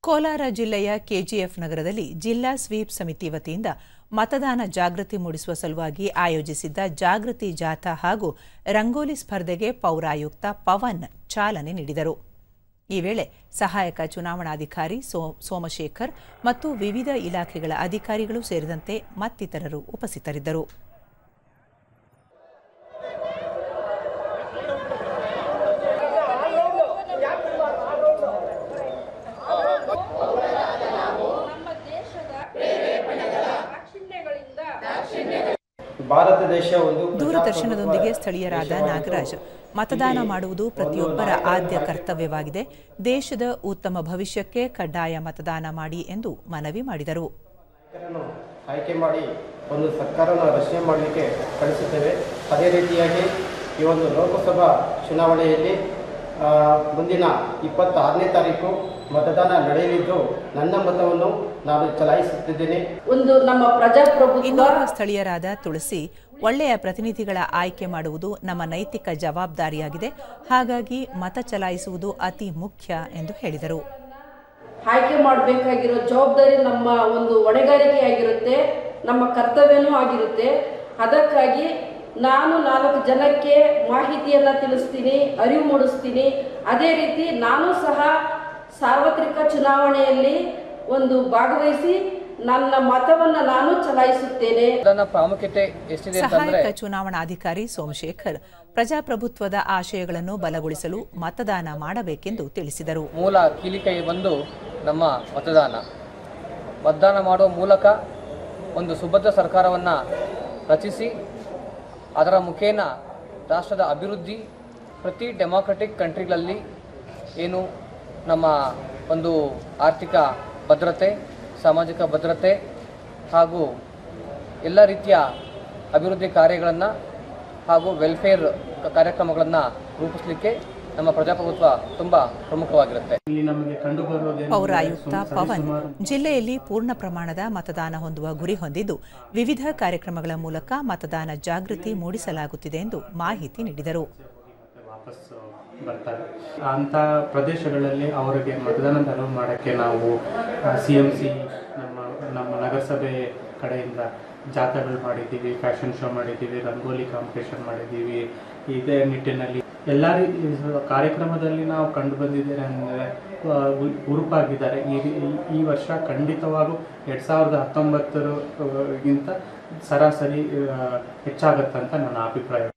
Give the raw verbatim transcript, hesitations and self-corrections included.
ಕೋಲಾರ ಜಿಲ್ಲೆಯ ಕೆಜಿಎಫ್ ನಗರದಲ್ಲಿ ಜಿಲ್ಲಾ ಸ್ವೀಪ್ ಸಮಿತಿ ವತಿಯಿಂದ ಮತದಾನ ಜಾಗೃತಿ ಮೂಡಿಸುವ ಸಲುವಾಗಿ ಆಯೋಜಿಸಿದ್ದ ಜಾಗೃತಿ ಜಾಥಾ ಹಾಗೂ ರಂಗೋಲಿ ಸ್ಪರ್ಧೆಗೆ ಪೌರಾಯುಕ್ತ ಪವನ್ ಚಾಲನೆ ನೀಡಿದರು. ಈ ವೇಳೆ ಸಹಾಯಕ ಚುನಾವಣಾಧಿಕಾರಿ ಸೋಮಶೇಖರ್ ಮತ್ತು ವಿವಿಧ ಇಲಾಖೆಗಳ ಅಧಿಕಾರಿಗಳು ಸೇರಿದಂತೆ ಮತ್ತಿತರರು ಉಪಸ್ಥಿತರಿದ್ದರು. ದೂರದರ್ಶನದೊಂದಿಗೆ ಸ್ಥಳೀಯರಾದ ನಾಗರಾಜ್, ಮತದಾನ ಮಾಡುವುದು ಪ್ರತಿಯೊಬ್ಬರ ಆದ್ಯ ಕರ್ತವ್ಯವಾಗಿದೆ. ದೇಶದ ಉತ್ತಮ ಭವಿಷ್ಯಕ್ಕೆ ಕಡ್ಡಾಯ ಮತದಾನ ಮಾಡಿ ಎಂದು ಮನವಿ ಮಾಡಿದರು. ಆಯ್ಕೆ ಮಾಡಿ ಒಂದು ಸರ್ಕಾರವನ್ನು ರಚನೆ ಮಾಡಲಿಕ್ಕೆ ಕಳಿಸುತ್ತೇವೆ. ಅದೇ ರೀತಿಯಾಗಿ ಈ ಒಂದು ಲೋಕಸಭಾ ಚುನಾವಣೆಯಲ್ಲಿ ಮುಂದಿನ ಇಪ್ಪತ್ತಾರನೇ ತಾರೀಕು ಮತದಾನ ನಡೆಯಲಿದ್ದು ನನ್ನ ಮತವನ್ನು ನಾನು ಚಲಾಯಿಸುತ್ತಿದ್ದೇನೆ. ಒಂದು ನಮ್ಮ ಪ್ರಜಾಪ್ರಭುತ್ವ. ಇನ್ನೋರ್ವ ಸ್ಥಳೀಯರಾದ ತುಳಸಿ, ಒಳ್ಳೆಯ ಪ್ರತಿನಿಧಿಗಳ ಆಯ್ಕೆ ಮಾಡುವುದು ನಮ್ಮ ನೈತಿಕ ಜವಾಬ್ದಾರಿಯಾಗಿದೆ. ಹಾಗಾಗಿ ಮತ ಚಲಾಯಿಸುವುದು ಅತಿ ಮುಖ್ಯ ಎಂದು ಹೇಳಿದರು. ಆಯ್ಕೆ ಮಾಡಬೇಕಾಗಿರೋ ಜವಾಬ್ದಾರಿ ನಮ್ಮ ಒಂದು ಹೊಣೆಗಾರಿಕೆಯಾಗಿರುತ್ತೆ, ನಮ್ಮ ಕರ್ತವ್ಯನೂ ಆಗಿರುತ್ತೆ. ಅದಕ್ಕಾಗಿ ನಾನು ನಾಲ್ಕು ಜನಕ್ಕೆ ಮಾಹಿತಿಯನ್ನು ತಿಳಿಸ್ತೀನಿ, ಅರಿವು ಮೂಡಿಸ್ತೀನಿ. ಅದೇ ರೀತಿ ನಾನು ಸಹ ಸಾರ್ವತ್ರಿಕ ಚುನಾವಣೆಯಲ್ಲಿ ಒಂದು ಭಾಗವಹಿಸಿ ನನ್ನ ಮತವನ್ನು ನಾನು ಚಲಾಯಿಸುತ್ತೇನೆ. ಪ್ರಾಮುಖ್ಯತೆ ಎಷ್ಟಿದೆ ಅಂತಂದ್ರೆ, ಸಹಾಯಕ ಚುನಾವಣಾಧಿಕಾರಿ ಸೋಮಶೇಖರ್ ಪ್ರಜಾಪ್ರಭುತ್ವದ ಆಶಯಗಳನ್ನು ಬಲಗೊಳಿಸಲು ಮತದಾನ ಮಾಡಬೇಕೆಂದು ತಿಳಿಸಿದರು. ಮೂಲ ಕೀಲಿಕೈ ಬಂದು ನಮ್ಮ ಮತದಾನ. ಮತದಾನ ಮಾಡುವ ಮೂಲಕ ಒಂದು ಸುಭದ್ರ ಸರ್ಕಾರವನ್ನು ರಚಿಸಿ ಅದರ ಮುಖೇನ ರಾಷ್ಟ್ರದ ಅಭಿವೃದ್ಧಿ ಪ್ರತಿ ಡೆಮಾಕ್ರೆಟಿಕ್ ಕಂಟ್ರಿಗಳಲ್ಲಿ ಏನು ನಮ್ಮ ಒಂದು ಆರ್ಥಿಕ ಭದ್ರತೆ, ಸಾಮಾಜಿಕ ಭದ್ರತೆ ಹಾಗೂ ಎಲ್ಲ ರೀತಿಯ ಅಭಿವೃದ್ಧಿ ಕಾರ್ಯಗಳನ್ನು ಹಾಗೂ ವೆಲ್ಫೇರ್ ಕಾರ್ಯಕ್ರಮಗಳನ್ನು ರೂಪಿಸಲಿಕ್ಕೆ ನಮ್ಮ ಪ್ರಜಾಪ್ರಭುತ್ವ ತುಂಬ ಪ್ರಮುಖವಾಗಿರುತ್ತೆ. ಪೌರಾಯುಕ್ತ ಪವನ್ ಜಿಲ್ಲೆಯಲ್ಲಿ ಪೂರ್ಣ ಪ್ರಮಾಣದ ಮತದಾನ ಹೊಂದುವ ಗುರಿ ಹೊಂದಿದ್ದು ವಿವಿಧ ಕಾರ್ಯಕ್ರಮಗಳ ಮೂಲಕ ಮತದಾನ ಜಾಗೃತಿ ಮೂಡಿಸಲಾಗುತ್ತಿದೆ ಎಂದು ಮಾಹಿತಿ ನೀಡಿದರು. ಬರ್ತಾರೆ ಅಂಥ ಪ್ರದೇಶಗಳಲ್ಲಿ ಅವರಿಗೆ ಮತದಾನ ಅನುವು ಮಾಡೋಕ್ಕೆ ನಾವು ಸಿ ಎಮ್ ಸಿ ನಮ್ಮ ನಮ್ಮ ನಗರಸಭೆ ಕಡೆಯಿಂದ ಜಾಥಾಗಳು ಮಾಡಿದ್ದೀವಿ, ಫ್ಯಾಷನ್ ಶೋ ಮಾಡಿದ್ದೀವಿ, ರಂಗೋಲಿ ಕಾಂಪಿಟೇಷನ್ ಮಾಡಿದ್ದೀವಿ. ಇದೇ ನಿಟ್ಟಿನಲ್ಲಿ ಎಲ್ಲ ಕಾರ್ಯಕ್ರಮದಲ್ಲಿ ನಾವು ಕಂಡು ಬಂದಿದ್ದೇನೆ ಅಂದರೆ ಹುರುಪಾಗಿದ್ದಾರೆ. ಈ ಈ ವರ್ಷ ಖಂಡಿತವಾಗೂ ಎರಡು ಸಾವಿರದ ಹತ್ತೊಂಬತ್ತರಿಗಿಂತ ಸರಾಸರಿ ಹೆಚ್ಚಾಗತ್ತಂತ ನನ್ನ ಅಭಿಪ್ರಾಯ.